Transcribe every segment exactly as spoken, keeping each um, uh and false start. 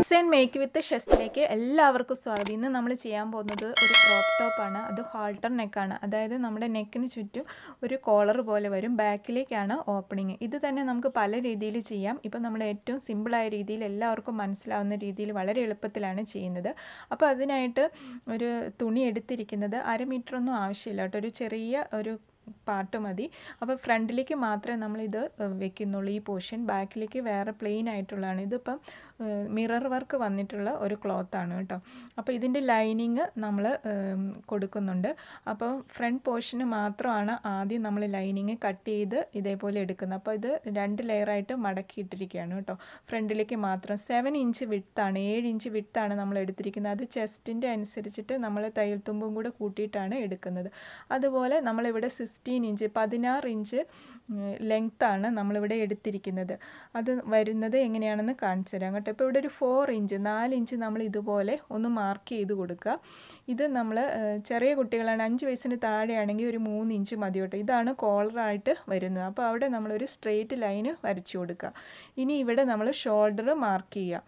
And make വിത്ത് ഷെസ്സിലേക്ക് എല്ലാവർക്കും സ്വാഗതം. ഇന്ന് നമ്മൾ ചെയ്യാൻ പോകുന്നത് ഒരു ക്രോപ്പ് ടോപ്പാണ്. അത് ഹാൾട്ടർ നെക്കാണ്. അതായത് നമ്മുടെ നെക്കിന് ചുറ്റും ഒരു കോളർ പോലെ വരും. ബാക്കിലേക്കാണ് ഓപ്പണിങ്. ഇത് തന്നെ നമുക്ക് പല രീതിയിൽ ചെയ്യാം. ഇപ്പം നമ്മൾ ഏറ്റവും സിമ്പിളായ രീതിയിൽ എല്ലാവർക്കും മനസ്സിലാവുന്ന രീതിയിൽ വളരെ എളുപ്പത്തിലാണ് ചെയ്യുന്നത്. അപ്പോൾ അതിനായിട്ട് ഒരു തുണി എടുത്തിരിക്കുന്നത് അര മീറ്ററൊന്നും ആവശ്യമില്ല കേട്ടോ. ഒരു ചെറിയ ഒരു പാർട്ട് മതി. അപ്പോൾ ഫ്രണ്ടിലേക്ക് മാത്രമേ നമ്മളിത് വെക്കുന്നുള്ളൂ ഈ പോർഷൻ. ബാക്കിലേക്ക് വേറെ പ്ലെയിൻ ആയിട്ടുള്ളതാണ്. ഇതിപ്പം മിറർ വർക്ക് വന്നിട്ടുള്ള ഒരു ക്ലോത്താണ് കേട്ടോ. അപ്പോൾ ഇതിൻ്റെ ലൈനിങ് നമ്മൾ കൊടുക്കുന്നുണ്ട്. അപ്പോൾ ഫ്രണ്ട് പോർഷന് മാത്രമാണ് ആദ്യം നമ്മൾ ലൈനിങ് കട്ട് ചെയ്ത് ഇതേപോലെ എടുക്കുന്നത്. അപ്പോൾ ഇത് രണ്ട് ലെയറായിട്ട് മടക്കിയിട്ടിരിക്കുകയാണ് കേട്ടോ. ഫ്രണ്ടിലേക്ക് മാത്രം സെവൻ ഇഞ്ച് വിട്താണ്, ഏഴ് ഇഞ്ച് വിട്താണ് നമ്മൾ എടുത്തിരിക്കുന്നത്. അത് ചെസ്റ്റിൻ്റെ അനുസരിച്ചിട്ട് നമ്മൾ തയ്യൽ തുമ്പും കൂടെ കൂട്ടിയിട്ടാണ് എടുക്കുന്നത്. അതുപോലെ നമ്മളിവിടെ സിക്സ്റ്റീൻ ഇഞ്ച് പതിനാറ് ഇഞ്ച് ലെങ്ത്താണ് നമ്മളിവിടെ എടുത്തിരിക്കുന്നത്. അത് വരുന്നത് എങ്ങനെയാണെന്ന് കാണിച്ചു തരാം കേട്ടോ. ഇപ്പോൾ ഇവിടെ ഒരു ഫോർ ഇഞ്ച് നാല് ഇഞ്ച് നമ്മൾ ഇതുപോലെ ഒന്ന് മാർക്ക് ചെയ്ത് കൊടുക്കുക. ഇത് നമ്മൾ ചെറിയ കുട്ടികളാണ്, അഞ്ച് വയസ്സിന് താഴെയാണെങ്കിൽ ഒരു മൂന്ന് ഇഞ്ച് മതി കേട്ടോ. ഇതാണ് കോളറായിട്ട് വരുന്നത്. അപ്പോൾ അവിടെ നമ്മളൊരു സ്ട്രെയിറ്റ് ലൈന് വരച്ചു കൊടുക്കുക. ഇനി ഇവിടെ നമ്മൾ ഷോൾഡർ മാർക്ക് ചെയ്യുക.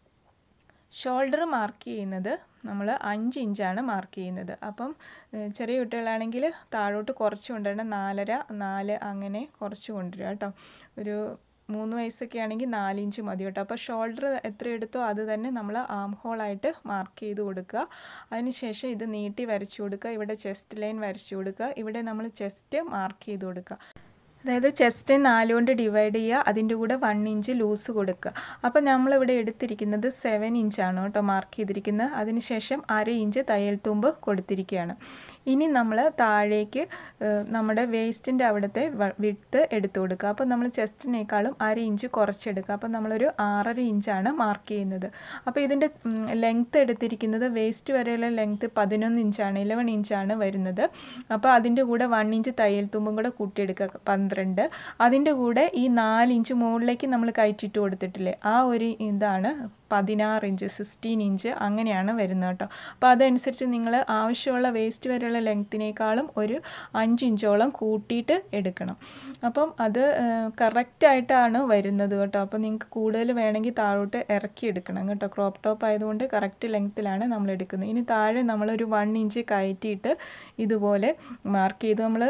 ഷോൾഡർ മാർക്ക് ചെയ്യുന്നത് നമ്മൾ അഞ്ച് ഇഞ്ചാണ് മാർക്ക് ചെയ്യുന്നത്. അപ്പം ചെറിയ കുട്ടികളാണെങ്കിൽ താഴോട്ട് കുറച്ച് കൊണ്ടുവരണം. നാലര നാല് അങ്ങനെ കുറച്ച് കൊണ്ടുവരിക കേട്ടോ. ഒരു മൂന്ന് വയസ്സൊക്കെ ആണെങ്കിൽ നാല് ഇഞ്ച് മതി കേട്ടോ. അപ്പോൾ ഷോൾഡർ എത്ര എടുത്തോ അത് തന്നെ നമ്മൾ ആം ഹോളായിട്ട് മാർക്ക് ചെയ്ത് കൊടുക്കുക. അതിനുശേഷം ഇത് നീട്ടി വരച്ചു കൊടുക്കുക. ഇവിടെ ചെസ്റ്റ് ലൈൻ വരച്ചു കൊടുക്കുക. ഇവിടെ നമ്മൾ ചെസ്റ്റ് മാർക്ക് ചെയ്ത് കൊടുക്കുക. അതായത് ചെസ്റ്റ് നാല് കൊണ്ട് ഡിവൈഡ് ചെയ്യുക. അതിൻ്റെ കൂടെ വൺ ഇഞ്ച് ലൂസ് കൊടുക്കുക. അപ്പോൾ നമ്മളിവിടെ എടുത്തിരിക്കുന്നത് സെവൻ ഇഞ്ചാണ് കേട്ടോ മാർക്ക് ചെയ്തിരിക്കുന്നത്. അതിനുശേഷം അര ഇഞ്ച് തയ്യൽ തുമ്പ് കൊടുത്തിരിക്കുകയാണ്. ഇനി നമ്മൾ താഴേക്ക് നമ്മുടെ വേസ്റ്റിൻ്റെ അവിടുത്തെ വിഡ്ത്ത് എടുത്തു കൊടുക്കുക. അപ്പോൾ നമ്മൾ ചെസ്റ്റിനേക്കാളും അര ഇഞ്ച് കുറച്ചെടുക്കുക. അപ്പോൾ നമ്മളൊരു ആറര ഇഞ്ചാണ് മാർക്ക് ചെയ്യുന്നത്. അപ്പോൾ ഇതിൻ്റെ ലെങ്ത്ത് എടുത്തിരിക്കുന്നത് വേസ്റ്റ് വരെയുള്ള ലെങ്ത്ത് പതിനൊന്ന് ഇഞ്ചാണ്, ഇലവൻ ഇഞ്ചാണ് വരുന്നത്. അപ്പോൾ അതിൻ്റെ കൂടെ വൺ ഇഞ്ച് തയ്യൽ തുമ്പും കൂടെ കൂട്ടിയെടുക്കുക, പന്ത്രണ്ട്. അതിൻ്റെ കൂടെ ഈ നാല് ഇഞ്ച് മുകളിലേക്ക് നമ്മൾ കയറ്റിയിട്ട് കൊടുത്തിട്ടില്ലേ, ആ ഒരു ഇതാണ് പതിനാറ് ഇഞ്ച്, സിക്സ്റ്റീൻ ഇഞ്ച് അങ്ങനെയാണ് വരുന്നത് കേട്ടോ. അപ്പോൾ അതനുസരിച്ച് നിങ്ങൾ ആവശ്യമുള്ള വേസ്റ്റ് വരെയുള്ള ലെങ്ത്തിനേക്കാളും ഒരു അഞ്ച് ഇഞ്ചോളം കൂട്ടിയിട്ട് എടുക്കണം. അപ്പം അത് കറക്റ്റായിട്ടാണ് വരുന്നത് കേട്ടോ. അപ്പോൾ നിങ്ങൾക്ക് കൂടുതൽ വേണമെങ്കിൽ താഴോട്ട് ഇറക്കി എടുക്കണം കേട്ടോ. ക്രോപ്പ് ടോപ്പ് ആയതുകൊണ്ട് കറക്റ്റ് ലെങ്ത്തിലാണ് നമ്മൾ എടുക്കുന്നത്. ഇനി താഴെ നമ്മളൊരു വൺ ഇഞ്ച് കയറ്റിയിട്ട് ഇതുപോലെ മാർക്ക് ചെയ്ത് നമ്മൾ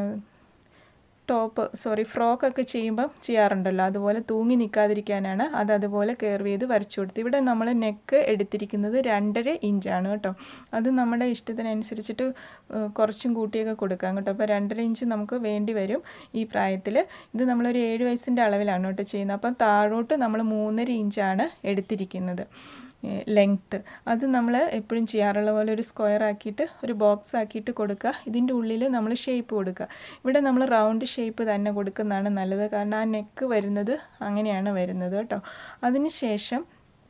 ടോപ്പ് സോറി ഫ്രോക്കൊക്കെ ചെയ്യുമ്പം ചെയ്യാറുണ്ടല്ലോ, അതുപോലെ തൂങ്ങി നിൽക്കാതിരിക്കാനാണ് അത് അതുപോലെ കർവ് ചെയ്ത് വരച്ചു കൊടുത്ത്. ഇവിടെ നമ്മൾ നെക്ക് എടുത്തിരിക്കുന്നത് രണ്ടര ഇഞ്ചാണ് കേട്ടോ. അത് നമ്മുടെ ഇഷ്ടത്തിനനുസരിച്ചിട്ട് കുറച്ചും കൂട്ടിയൊക്കെ കൊടുക്കാം കേട്ടോ. അപ്പോൾ രണ്ടര ഇഞ്ച് നമുക്ക് വേണ്ടി വരും ഈ പ്രായത്തിൽ. ഇത് നമ്മളൊരു ഏഴ് വയസ്സിൻ്റെ അളവിലാണ് കേട്ടോ ചെയ്യുന്നത്. അപ്പം താഴോട്ട് നമ്മൾ മൂന്നര ഇഞ്ചാണ് എടുത്തിരിക്കുന്നത് ലെങ്ത്ത്. അത് നമ്മൾ എപ്പോഴും ചെയ്യാറുള്ള പോലെ ഒരു സ്ക്വയർ ആക്കിയിട്ട് ഒരു ബോക്സ് ആക്കിയിട്ട് കൊടുക്കുക. ഇതിൻ്റെ ഉള്ളിൽ നമ്മൾ ഷേപ്പ് കൊടുക്കുക. ഇവിടെ നമ്മൾ റൗണ്ട് ഷേപ്പ് തന്നെ കൊടുക്കുന്നതാണ് നല്ലത്, കാരണം ആ നെക്ക് വരുന്നത് അങ്ങനെയാണ് വരുന്നത് കേട്ടോ. അതിന് ശേഷം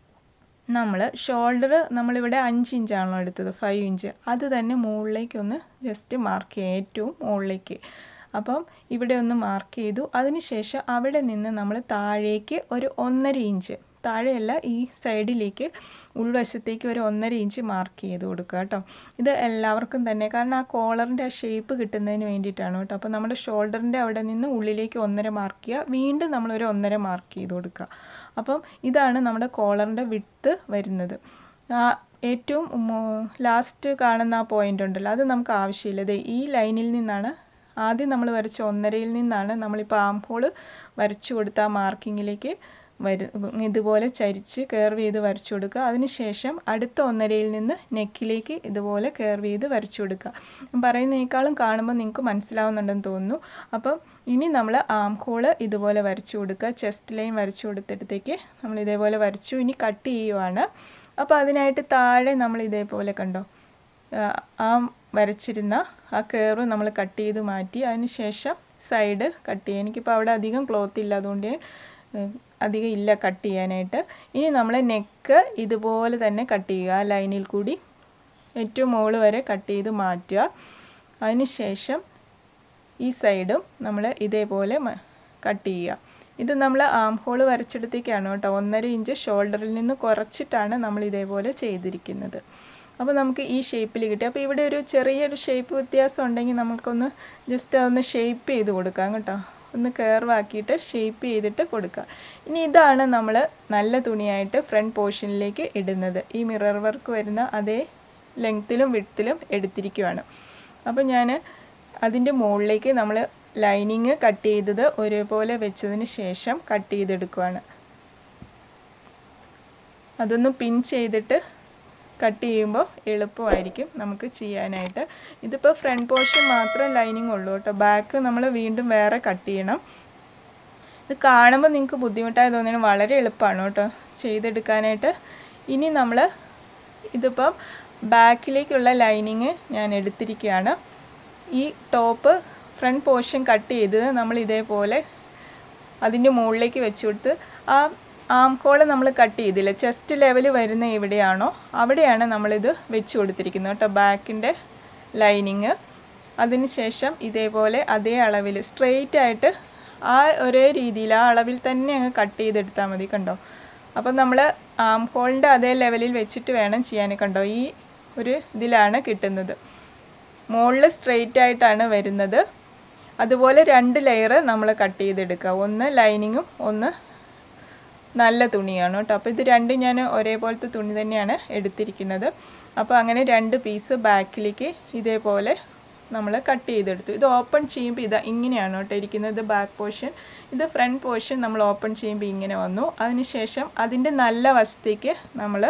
നമ്മൾ ഷോൾഡർ നമ്മളിവിടെ അഞ്ച് ഇഞ്ചാണല്ലോ എടുത്തത്, ഫൈവ് ഇഞ്ച് അത് തന്നെ മുകളിലേക്കൊന്ന് ജസ്റ്റ് മാർക്ക് ചെയ്യുക, ഏറ്റവും മുകളിലേക്ക്. അപ്പം ഇവിടെ ഒന്ന് മാർക്ക് ചെയ്തു. അതിന് ശേഷം അവിടെ നിന്ന് നമ്മൾ താഴേക്ക് ഒരു ഒന്നര ഇഞ്ച്, താഴെയല്ല ഈ സൈഡിലേക്ക് ഉൾവശത്തേക്ക് ഒരു ഒന്നര ഇഞ്ച് മാർക്ക് ചെയ്ത് കൊടുക്കുക കേട്ടോ. ഇത് എല്ലാവർക്കും തന്നെ, കാരണം ആ കോളറിൻ്റെ ആ ഷേപ്പ് കിട്ടുന്നതിന് വേണ്ടിയിട്ടാണ് കേട്ടോ. അപ്പോൾ നമ്മുടെ ഷോൾഡറിൻ്റെ അവിടെ നിന്ന് ഉള്ളിലേക്ക് ഒന്നര മാർക്ക് ചെയ്യുക, വീണ്ടും നമ്മളൊരു ഒന്നര മാർക്ക് ചെയ്ത് കൊടുക്കുക. അപ്പം ഇതാണ് നമ്മുടെ കോളറിൻ്റെ വിഡ്ത്ത് വരുന്നത്. ഏറ്റവും ലാസ്റ്റ് കാണുന്ന ആ പോയിൻ്റ് ഉണ്ടല്ലോ, അത് നമുക്ക് ആവശ്യമില്ല. ദേ ഈ ലൈനിൽ നിന്നാണ് ആദ്യം നമ്മൾ വരച്ച ഒന്നരയിൽ നിന്നാണ് നമ്മളിപ്പോൾ ആം ഹോൾ വരച്ചു കൊടുത്ത ആ മാർക്കിങ്ങിലേക്ക് വരു ഇതുപോലെ ചരിച്ച് കർവ് ചെയ്ത് വരച്ചു കൊടുക്കുക. അതിനുശേഷം അടുത്ത ഒന്നരയിൽ നിന്ന് നെക്കിലേക്ക് ഇതുപോലെ കർവ് ചെയ്ത് വരച്ചു കൊടുക്കുക. പറയുന്നതിനേക്കാളും കാണുമ്പോൾ നിങ്ങൾക്ക് മനസ്സിലാവുന്നുണ്ടെന്ന് തോന്നുന്നു. അപ്പം ഇനി നമ്മൾ ആം ഹോൾ ഇതുപോലെ വരച്ചു കൊടുക്കുക. ചെസ്റ്റ് ലൈൻ വരച്ചു കൊടുത്തിടത്തേക്ക് നമ്മൾ ഇതേപോലെ വരച്ചു. ഇനി കട്ട് ചെയ്യുവാണ്. അപ്പോൾ അതിനായിട്ട് താഴെ നമ്മൾ ഇതേപോലെ കണ്ടോ ആ വരച്ചിരുന്ന ആ കർവ് നമ്മൾ കട്ട് ചെയ്ത് മാറ്റി. അതിന് ശേഷം സൈഡ് കട്ട് ചെയ്യുക. എനിക്കിപ്പോൾ അവിടെ അധികം ക്ലോത്ത് ഇല്ല, അതുകൊണ്ട് അധികം ഇല്ല കട്ട് ചെയ്യാനായിട്ട്. ഇനി നമ്മൾ നെക്ക് ഇതുപോലെ തന്നെ കട്ട് ചെയ്യുക. ആ ലൈനിൽ കൂടി ഏറ്റവും മുകളിൽ വരെ കട്ട് ചെയ്ത് മാറ്റുക. അതിന് ശേഷം ഈ സൈഡും നമ്മൾ ഇതേപോലെ കട്ട് ചെയ്യുക. ഇത് നമ്മൾ ആം ഹോൾ വരച്ചെടുത്തേക്കാണ് കേട്ടോ. ഒന്നര ഇഞ്ച് ഷോൾഡറിൽ നിന്ന് കുറച്ചിട്ടാണ് നമ്മൾ ഇതേപോലെ ചെയ്തിരിക്കുന്നത്. അപ്പോൾ നമുക്ക് ഈ ഷേപ്പിൽ കിട്ടി. അപ്പോൾ ഇവിടെ ഒരു ചെറിയൊരു ഷേപ്പ് വ്യത്യാസം ഉണ്ടെങ്കിൽ നമുക്കൊന്ന് ജസ്റ്റ് അതൊന്ന് ഷേപ്പ് ചെയ്ത് കൊടുക്കാം കേട്ടോ. ഒന്ന് കർവാക്കിയിട്ട് ഷേപ്പ് ചെയ്തിട്ട് കൊടുക്കുക. ഇനി ഇതാണ് നമ്മൾ നല്ല തുണിയായിട്ട് ഫ്രണ്ട് പോർഷനിലേക്ക് ഇടുന്നത്. ഈ മിറർ വർക്ക് വരുന്ന അതേ ലെങ്ത്തിലും വിഡ്ത്തിലും എടുത്തിരിക്കുകയാണ്. അപ്പോൾ ഞാൻ അതിൻ്റെ മുകളിലേക്ക് നമ്മൾ ലൈനിങ് കട്ട് ചെയ്തത് ഒരേപോലെ വെച്ചതിന് ശേഷം കട്ട് ചെയ്തെടുക്കുകയാണ്. അതൊന്ന് പിൻ ചെയ്തിട്ട് കട്ട് ചെയ്യുമ്പോൾ എളുപ്പമായിരിക്കും നമുക്ക് ചെയ്യാനായിട്ട്. ഇതിപ്പോൾ ഫ്രണ്ട് പോർഷൻ മാത്രം ലൈനിങ് ഉള്ളൂ കേട്ടോ. ബാക്ക് നമ്മൾ വീണ്ടും വേറെ കട്ട് ചെയ്യണം. ഇത് കാണുമ്പോൾ നിങ്ങൾക്ക് ബുദ്ധിമുട്ടായി തോന്നിയാൽ വളരെ എളുപ്പമാണ് കേട്ടോ ചെയ്തെടുക്കാനായിട്ട്. ഇനി നമ്മൾ ഇതിപ്പം ബാക്കിലേക്കുള്ള ലൈനിങ് ഞാൻ എടുത്തിരിക്കുകയാണ്. ഈ ടോപ്പ് ഫ്രണ്ട് പോർഷൻ കട്ട് ചെയ്ത് നമ്മൾ ഇതേപോലെ അതിൻ്റെ മുകളിലേക്ക് വെച്ച് കൊടുത്ത് ആ ആം ഹോള് നമ്മൾ കട്ട് ചെയ്തില്ല, ചെസ്റ്റ് ലെവൽ വരുന്ന എവിടെയാണോ അവിടെയാണ് നമ്മളിത് വെച്ച് കൊടുത്തിരിക്കുന്നത് കേട്ടോ ബാക്കിൻ്റെ ലൈനിങ്. അതിന് ശേഷം ഇതേപോലെ അതേ അളവിൽ സ്ട്രെയിറ്റ് ആയിട്ട് ആ ഒരേ രീതിയിൽ ആ അളവിൽ തന്നെ അങ്ങ് കട്ട് ചെയ്തെടുത്താൽ മതി. കണ്ടോ? അപ്പം നമ്മൾ ആം ഹോളിൻ്റെ അതേ ലെവലിൽ വെച്ചിട്ട് വേണം ചെയ്യാൻ. കണ്ടോ? ഈ ഒരു ഇതിലാണ് കിട്ടുന്നത്. മുകളിൽ സ്ട്രെയിറ്റ് ആയിട്ടാണ് വരുന്നത്. അതുപോലെ രണ്ട് ലെയർ നമ്മൾ കട്ട് ചെയ്തെടുക്കുക. ഒന്ന് ലൈനിങ്ങും ഒന്ന് നല്ല തുണിയാണ് കേട്ടോ. അപ്പോൾ ഇത് രണ്ടും ഞാൻ ഒരേപോലത്തെ തുണി തന്നെയാണ് എടുത്തിരിക്കുന്നത്. അപ്പോൾ അങ്ങനെ രണ്ട് പീസ് ബാക്കിലേക്ക് ഇതേപോലെ നമ്മൾ കട്ട് ചെയ്തെടുത്തു. ഇത് ഓപ്പൺ ചെയ്യുമ്പോൾ ഇതാ ഇങ്ങനെയാണ് കേട്ടോ ഇരിക്കുന്നത് ബാക്ക് പോർഷൻ. ഇത് ഫ്രണ്ട് പോർഷൻ നമ്മൾ ഓപ്പൺ ചെയ്യുമ്പോൾ ഇങ്ങനെ വന്നു. അതിനുശേഷം അതിൻ്റെ നല്ല വശത്തേക്ക് നമ്മൾ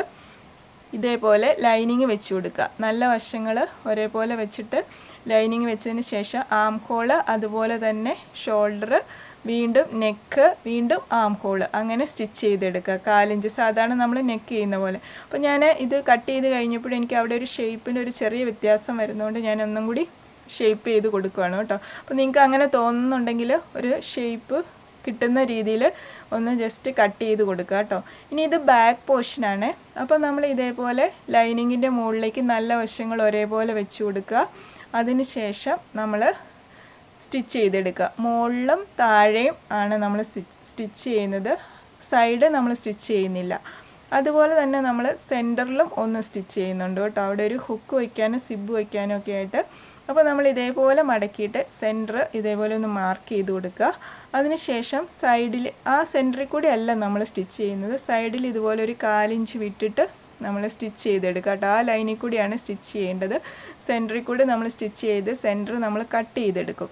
ഇതേപോലെ ലൈനിങ് വെച്ച് കൊടുക്കുക. നല്ല വശങ്ങൾ ഒരേപോലെ വെച്ചിട്ട് ലൈനിങ് വെച്ചതിന് ശേഷം ആം ഹോള്, അതുപോലെ തന്നെ ഷോൾഡർ, വീണ്ടും നെക്ക്, വീണ്ടും ആം ഹോള്, അങ്ങനെ സ്റ്റിച്ച് ചെയ്തെടുക്കുക. കാലിഞ്ച് സാധാരണ നമ്മൾ നെക്ക് ചെയ്യുന്ന പോലെ. അപ്പോൾ ഞാൻ ഇത് കട്ട് ചെയ്ത് കഴിഞ്ഞപ്പോൾ എനിക്ക് അവിടെ ഒരു ഷേപ്പിന് ഒരു ചെറിയ വ്യത്യാസം വരുന്നതുകൊണ്ട് ഞാൻ ഒന്നും കൂടി ഷേപ്പ് ചെയ്ത് കൊടുക്കുകയാണ് കേട്ടോ. അപ്പോൾ നിങ്ങൾക്ക് അങ്ങനെ തോന്നുന്നുണ്ടെങ്കിൽ ഒരു ഷേപ്പ് കിട്ടുന്ന രീതിയിൽ ഒന്ന് ജസ്റ്റ് കട്ട് ചെയ്ത് കൊടുക്കുക കേട്ടോ. ഇനി ഇത് ബാക്ക് പോർഷനാണ്. അപ്പോൾ നമ്മൾ ഇതേപോലെ ലൈനിങ്ങിൻ്റെ മുകളിലേക്ക് നല്ല വശങ്ങൾ ഒരേപോലെ വെച്ച് കൊടുക്കുക. അതിന് ശേഷം നമ്മൾ സ്റ്റിച്ച് ചെയ്തെടുക്കുക. മുകളിലും താഴെയും ആണ് നമ്മൾ സ്റ്റിച്ച് ചെയ്യുന്നത്, സൈഡ് നമ്മൾ സ്റ്റിച്ച് ചെയ്യുന്നില്ല. അതുപോലെ തന്നെ നമ്മൾ സെൻറ്ററിലും ഒന്ന് സ്റ്റിച്ച് ചെയ്യുന്നുണ്ട് കേട്ടോ. അവിടെ ഒരു ഹുക്ക് വയ്ക്കാനും സിബ് വയ്ക്കാനും ഒക്കെ ആയിട്ട്. അപ്പോൾ നമ്മൾ ഇതേപോലെ മടക്കിയിട്ട് സെൻറ്റർ ഇതേപോലെ ഒന്ന് മാർക്ക് ചെയ്ത് കൊടുക്കുക. അതിനുശേഷം സൈഡിൽ ആ സെൻറ്ററിൽ കൂടി അല്ല നമ്മൾ സ്റ്റിച്ച് ചെയ്യുന്നത്, സൈഡിൽ ഇതുപോലെ ഒരു കാലിഞ്ച് വിട്ടിട്ട് നമ്മൾ സ്റ്റിച്ച് ചെയ്തെടുക്കുക കേട്ടോ. ആ ലൈനിൽ കൂടിയാണ് സ്റ്റിച്ച് ചെയ്യേണ്ടത്. സെൻറ്ററിൽ കൂടി നമ്മൾ സ്റ്റിച്ച് ചെയ്ത് സെൻറ്റർ നമ്മൾ കട്ട് ചെയ്തെടുക്കും.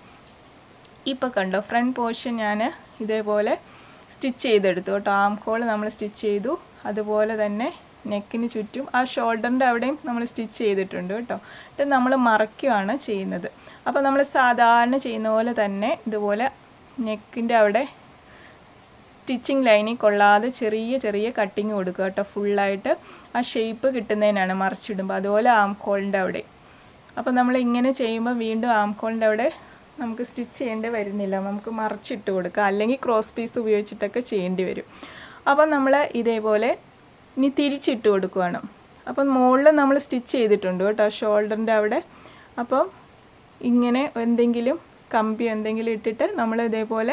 ഇപ്പോൾ കണ്ടോ ഫ്രണ്ട് പോർഷൻ ഞാൻ ഇതേപോലെ സ്റ്റിച്ച് ചെയ്തെടുത്തു കേട്ടോ. ആം ഹോൾ നമ്മൾ സ്റ്റിച്ച് ചെയ്തു. അതുപോലെ തന്നെ നെക്കിന് ചുറ്റും ആ ഷോൾഡറിൻ്റെ അവിടെയും നമ്മൾ സ്റ്റിച്ച് ചെയ്തിട്ടുണ്ട് കേട്ടോ. ഇത് നമ്മൾ മറയ്ക്കുകയാണ് ചെയ്യുന്നത്. അപ്പോൾ നമ്മൾ സാധാരണ ചെയ്യുന്ന പോലെ തന്നെ ഇതുപോലെ നെക്കിൻ്റെ അവിടെ സ്റ്റിച്ചിങ് ലൈനിൽ കൊള്ളാതെ ചെറിയ ചെറിയ കട്ടിങ് കൊടുക്കുക കേട്ടോ. ഫുള്ളായിട്ട് ആ ഷേപ്പ് കിട്ടുന്നതിനാണ് മറിച്ചിടുമ്പോൾ. അതുപോലെ ആം ഹോളിൻ്റെ അവിടെ. അപ്പോൾ നമ്മൾ ഇങ്ങനെ ചെയ്യുമ്പോൾ വീണ്ടും ആം ഹോളിൻ്റെ അവിടെ നമുക്ക് സ്റ്റിച്ച് ചെയ്യേണ്ടി വരുന്നില്ല, നമുക്ക് മറിച്ചിട്ട് കൊടുക്കുക. അല്ലെങ്കിൽ ക്രോസ് പീസ് ഉപയോഗിച്ചിട്ടൊക്കെ ചെയ്യേണ്ടി വരും. അപ്പം നമ്മൾ ഇതേപോലെ ഇനി തിരിച്ചിട്ട് കൊടുക്കുകയാണ്. അപ്പം മുകളിൽ നമ്മൾ സ്റ്റിച്ച് ചെയ്തിട്ടുണ്ട് കേട്ടോ ഷോൾഡറിൻ്റെ അവിടെ. അപ്പം ഇങ്ങനെ എന്തെങ്കിലും കമ്പി എന്തെങ്കിലും ഇട്ടിട്ട് നമ്മൾ ഇതേപോലെ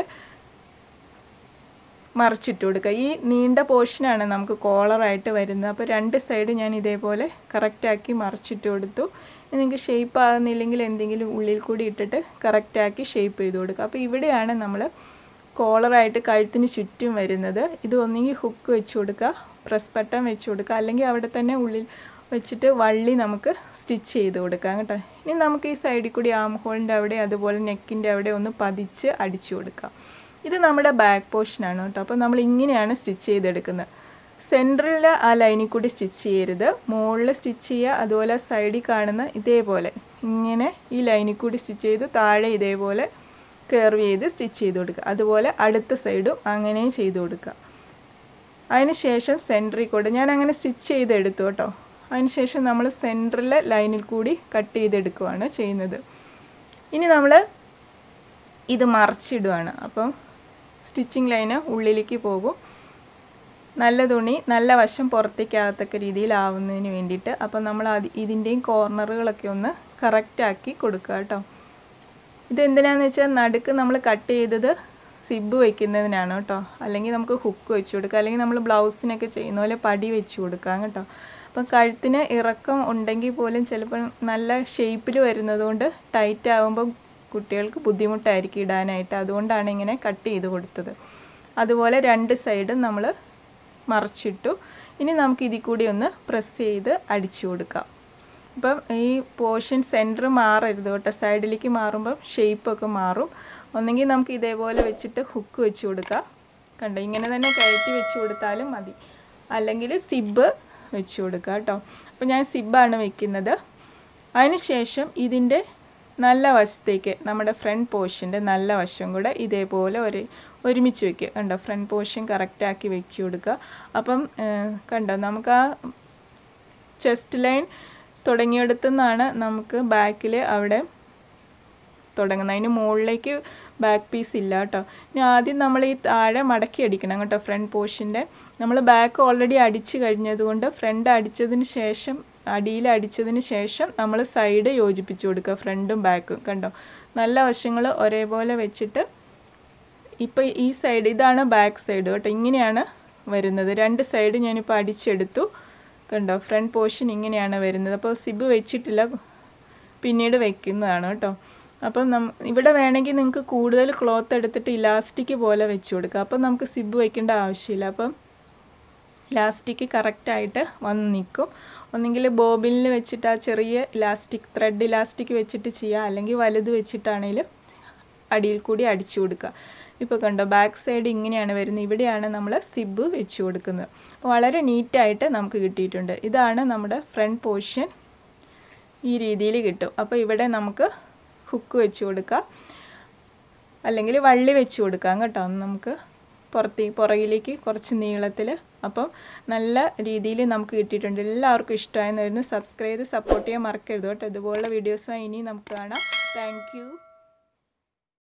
മറിച്ചിട്ട് കൊടുക്കുക. ഈ നീണ്ട പോർഷനാണ് നമുക്ക് കോളറായിട്ട് വരുന്നത്. അപ്പോൾ രണ്ട് സൈഡ് ഞാൻ ഇതേപോലെ കറക്റ്റാക്കി മറിച്ചിട്ട് കൊടുത്തു. നിങ്ങൾക്ക് ഷേപ്പ് ആകുന്നില്ലെങ്കിൽ എന്തെങ്കിലും ഉള്ളിൽ കൂടി ഇട്ടിട്ട് കറക്റ്റാക്കി ഷേപ്പ് ചെയ്ത് കൊടുക്കുക. അപ്പോൾ ഇവിടെയാണ് നമ്മൾ കോളറായിട്ട് കഴുത്തിന് ചുറ്റും വരുന്നത്. ഇത് ഒന്നെങ്കിൽ ഹുക്ക് വെച്ച് കൊടുക്കുക, പ്രസ് ബട്ടൺ വെച്ച് കൊടുക്കുക, അല്ലെങ്കിൽ അവിടെ തന്നെ ഉള്ളിൽ വെച്ചിട്ട് വള്ളി നമുക്ക് സ്റ്റിച്ച് ചെയ്ത് കൊടുക്കാം കേട്ടോ. ഇനി നമുക്ക് ഈ സൈഡിൽ കൂടി ആം ഹോളിൻ്റെ അവിടെ അതുപോലെ നെക്കിൻ്റെ അവിടെ ഒന്ന് പതിച്ച് അടിച്ചു കൊടുക്കാം. ഇത് നമ്മുടെ ബാക്ക് പോർഷനാണ് കേട്ടോ. അപ്പോൾ നമ്മൾ ഇങ്ങനെയാണ് സ്റ്റിച്ച് ചെയ്തെടുക്കുന്നത്. സെൻറ്ററിൽ ആ ലൈനിൽ കൂടി സ്റ്റിച്ച് ചെയ്യരുത്, മുകളിൽ സ്റ്റിച്ച് ചെയ്യുക. അതുപോലെ സൈഡിൽ കാണുന്ന ഇതേപോലെ ഇങ്ങനെ ഈ ലൈനിൽ കൂടി സ്റ്റിച്ച് ചെയ്ത് താഴെ ഇതേപോലെ കർവ് ചെയ്ത് സ്റ്റിച്ച് ചെയ്ത് കൊടുക്കുക. അതുപോലെ അടുത്ത സൈഡും അങ്ങനെ ചെയ്ത് കൊടുക്കുക. അതിന് ശേഷം സെൻറ്ററിൽ കൂടെ ഞാൻ അങ്ങനെ സ്റ്റിച്ച് ചെയ്തെടുത്തു കേട്ടോ. അതിന് ശേഷം നമ്മൾ സെൻറ്ററിലെ ലൈനിൽ കൂടി കട്ട് ചെയ്തെടുക്കുകയാണ് ചെയ്യുന്നത്. ഇനി നമ്മൾ ഇത് മറിച്ചിടുകയാണ്. അപ്പം സ്റ്റിച്ചിങ് ലൈന് ഉള്ളിലേക്ക് പോകും. നല്ല തുണി നല്ല വശം പുറത്തേക്കാകത്തക്ക രീതിയിലാവുന്നതിന് വേണ്ടിയിട്ട്. അപ്പം നമ്മൾ അത് ഇതിൻ്റെയും കോർണറുകളൊക്കെ ഒന്ന് കറക്റ്റാക്കി കൊടുക്കുക കേട്ടോ. ഇതെന്തിനാന്ന് വെച്ചാൽ നടുക്ക് നമ്മൾ കട്ട് ചെയ്തത് സിബ് വയ്ക്കുന്നതിനാണ് കേട്ടോ. അല്ലെങ്കിൽ നമുക്ക് ഹുക്ക് വെച്ച് കൊടുക്കുക, അല്ലെങ്കിൽ നമ്മൾ ബ്ലൗസിനൊക്കെ ചെയ്യുന്ന പോലെ പടി വെച്ച് കൊടുക്കാം കേട്ടോ. അപ്പം കഴുത്തിന് ഇറക്കം ഉണ്ടെങ്കിൽ പോലും ചിലപ്പോൾ നല്ല ഷേപ്പിൽ വരുന്നതുകൊണ്ട് ടൈറ്റ് ആകുമ്പോൾ കുട്ടികൾക്ക് ബുദ്ധിമുട്ടായിരിക്കും ഇടാനായിട്ട്. അതുകൊണ്ടാണ് ഇങ്ങനെ കട്ട് ചെയ്ത് കൊടുത്തത്. അതുപോലെ രണ്ട് സൈഡും നമ്മൾ മറിച്ചിട്ടു. ഇനി നമുക്ക് ഇതിൽ കൂടി ഒന്ന് പ്രസ് ചെയ്ത് അടിച്ചു കൊടുക്കാം. അപ്പം ഈ പോർഷൻ സെൻറ്റർ മാറരുത് കേട്ടോ, സൈഡിലേക്ക് മാറുമ്പം ഷേപ്പൊക്കെ മാറും. ഒന്നെങ്കിൽ നമുക്ക് ഇതേപോലെ വെച്ചിട്ട് ഹുക്ക് വെച്ച് കൊടുക്കാം. കണ്ടോ, ഇങ്ങനെ തന്നെ കയറ്റി വെച്ച് കൊടുത്താലും മതി, അല്ലെങ്കിൽ സിബ് വെച്ച് കൊടുക്കുക കേട്ടോ. അപ്പോൾ ഞാൻ സിബാണ് വെക്കുന്നത്. അതിന് ശേഷം ഇതിൻ്റെ നല്ല വശത്തേക്ക് നമ്മുടെ ഫ്രണ്ട് പോർഷൻ്റെ നല്ല വശം കൂടെ ഇതേപോലെ ഒരു ഒരുമിച്ച് വയ്ക്കുക. കണ്ടോ, ഫ്രണ്ട് പോർഷൻ കറക്റ്റാക്കി വെച്ച് കൊടുക്കുക. അപ്പം കണ്ടോ, നമുക്ക് ആ ചെസ്റ്റ് ലൈൻ തുടങ്ങിയെടുത്തു നിന്നാണ് നമുക്ക് ബാക്കിൽ അവിടെ തുടങ്ങുന്നത്. അതിന് മുകളിലേക്ക് ബാക്ക് പീസ് ഇല്ല കേട്ടോ. ഇനി ആദ്യം നമ്മൾ ഈ താഴെ മടക്കി അടിക്കണം കേട്ടോ. ഫ്രണ്ട് പോർഷൻ്റെ നമ്മൾ ബാക്ക് ഓൾറെഡി അടിച്ച് കഴിഞ്ഞതുകൊണ്ട് ഫ്രണ്ട് അടിച്ചതിന് ശേഷം അടിയിൽ അടിച്ചതിന് ശേഷം നമ്മൾ സൈഡ് യോജിപ്പിച്ച് കൊടുക്കുക, ഫ്രണ്ടും ബാക്കും. കണ്ടോ, നല്ല വശങ്ങൾ ഒരേപോലെ വെച്ചിട്ട് ഇപ്പോൾ ഈ സൈഡ് ഇതാണ് ബാക്ക് സൈഡ് കേട്ടോ. ഇങ്ങനെയാണ് വരുന്നത്. രണ്ട് സൈഡ് ഞാനിപ്പോൾ അടിച്ചെടുത്തു. കണ്ടോ, ഫ്രണ്ട് പോർഷൻ ഇങ്ങനെയാണ് വരുന്നത്. അപ്പോൾ സിബ് വെച്ചിട്ടില്ല, പിന്നീട് വെക്കുന്നതാണ് കേട്ടോ. അപ്പം നം ഇവിടെ വേണമെങ്കിൽ നിങ്ങൾക്ക് കൂടുതൽ ക്ലോത്ത് എടുത്തിട്ട് ഇലാസ്റ്റിക് പോലെ വെച്ച് കൊടുക്കുക. അപ്പം നമുക്ക് സിബ് വയ്ക്കേണ്ട ആവശ്യമില്ല. അപ്പം ഇലാസ്റ്റിക് കറക്റ്റായിട്ട് വന്ന് നിൽക്കും. ഒന്നെങ്കിൽ ബോബിനിൽ വെച്ചിട്ട് ആ ചെറിയ ഇലാസ്റ്റിക് ത്രെഡ് ഇലാസ്റ്റിക് വെച്ചിട്ട് ചെയ്യുക, അല്ലെങ്കിൽ വലുത് വെച്ചിട്ടാണെങ്കിലും അടിയിൽ കൂടി അടിച്ചു കൊടുക്കുക. ഇപ്പോൾ കണ്ടോ, ബാക്ക് സൈഡ് ഇങ്ങനെയാണ് വരുന്നത്. ഇവിടെയാണ് നമ്മൾ സിബ് വെച്ച് കൊടുക്കുന്നത്. വളരെ നീറ്റായിട്ട് നമുക്ക് കിട്ടിയിട്ടുണ്ട്. ഇതാണ് നമ്മുടെ ഫ്രണ്ട് പോർഷൻ. ഈ രീതിയിൽ കിട്ടും. അപ്പോൾ ഇവിടെ നമുക്ക് ഹുക്ക് വെച്ച് കൊടുക്കാം, അല്ലെങ്കിൽ വള്ളി വെച്ച് കൊടുക്കാം കേട്ടോ. നമുക്ക് പുറത്ത് പുറകിലേക്ക് കുറച്ച് നീളത്തിൽ. അപ്പം നല്ല രീതിയിൽ നമുക്ക് കിട്ടിയിട്ടുണ്ട്. എല്ലാവർക്കും ഇഷ്ടമായെന്ന് വരുന്നു. സബ്സ്ക്രൈബ് ചെയ്ത് സപ്പോർട്ട് ചെയ്യാൻ മറക്കരുത് കേട്ടോ. ഇതുപോലുള്ള വീഡിയോസുമായി ഇനി നമുക്ക് കാണാം. Thank U.